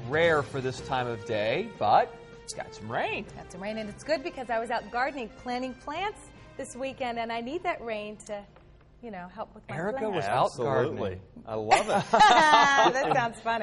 rare for this time of day, but it's got some rain. Got some rain, and it's good because I was out gardening, planting plants this weekend, and I need that rain to, you know, help with my Erica plants. was out gardening. Absolutely. I love it. That sounds funny.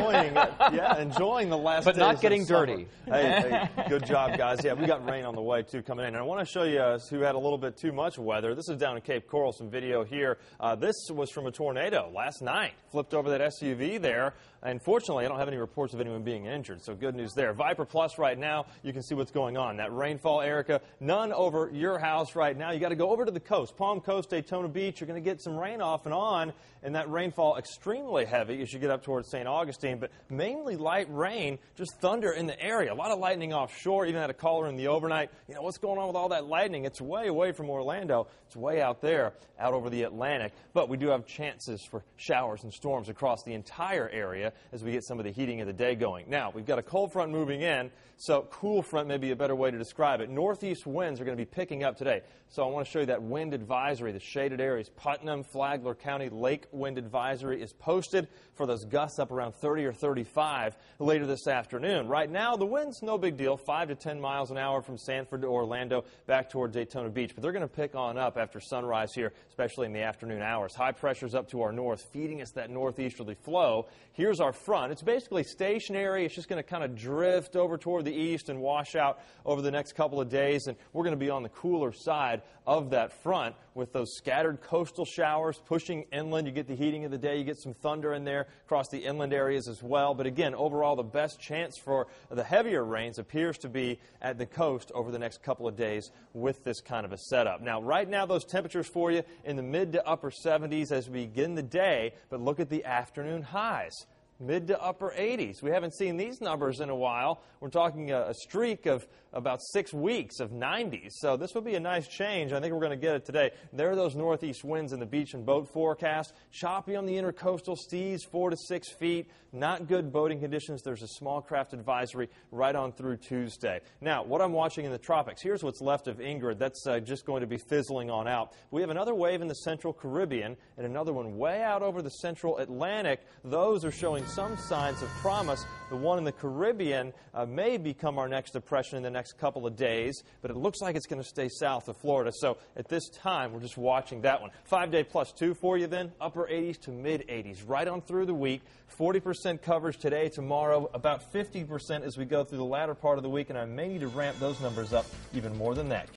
Enjoying the last But days not getting of summer. dirty. Hey, good job, guys. Yeah, we got rain on the way, too, coming in. And I want to show you who had a little bit too much weather. This is down in Cape Coral, some video here. This was from a tornado last night. Flipped over that SUV there. Unfortunately, I don't have any reports of anyone being injured, so good news there. Viper Plus right now, you can see what's going on. That rainfall, Erica, none over your house right now. You got to go over to the coast, Palm Coast, Daytona Beach. You're going to get some rain off and on, and that rainfall extremely heavy as you get up towards St. Augustine, but mainly light rain, just thunder in the area. A lot of lightning offshore, even had a caller in the overnight. You know, what's going on with all that lightning? It's way away from Orlando. It's way out there, out over the Atlantic. But we do have chances for showers and storms across the entire area as we get some of the heating of the day going. Now, we've got a cold front moving in, so cool front may be a better way to describe it. Northeast winds are going to be picking up today. So I want to show you that wind advisory, the shaded areas. Putnam, Flagler County Lake wind advisory is posted for those gusts up around 30 or 35 later this afternoon. Right now, the wind's no big deal, 5 to 10 miles an hour from Sanford to Orlando back toward Daytona Beach. But they're going to pick on up after sunrise here, especially in the afternoon hours. High pressure's up to our north, feeding us that northeasterly flow. Here's our front. It's basically stationary. It's just going to kind of drift over toward the east and wash out over the next couple of days. And we're going to be on the cooler side of that front with those scattered coastal showers pushing inland. You get the heating of the day. You get some thunder in there across the inland areas as well. But again, overall, the best chance for the heavier rains appears to be at the coast over the next couple of days with this kind of a setup. Now, right now, those temperatures for you in the mid to upper 70s as we begin the day. But look at the afternoon highs. Mid to upper 80s. We haven't seen these numbers in a while. We're talking a streak of about 6 weeks of 90s. So this will be a nice change. I think we're going to get it today. There are those northeast winds in the beach and boat forecast. Choppy on the intercoastal seas, 4 to 6 feet. Not good boating conditions. There's a small craft advisory right on through Tuesday. Now, what I'm watching in the tropics, here's what's left of Ingrid. That's just going to be fizzling on out. We have another wave in the central Caribbean and another one way out over the central Atlantic. Those are showing some signs of promise. The one in the Caribbean may become our next depression in the next couple of days, but it looks like it's going to stay south of Florida. So at this time, we're just watching that one. 5-day +2 for you then, upper 80s to mid 80s, right on through the week. 40% coverage today, tomorrow, about 50% as we go through the latter part of the week, and I may need to ramp those numbers up even more than that.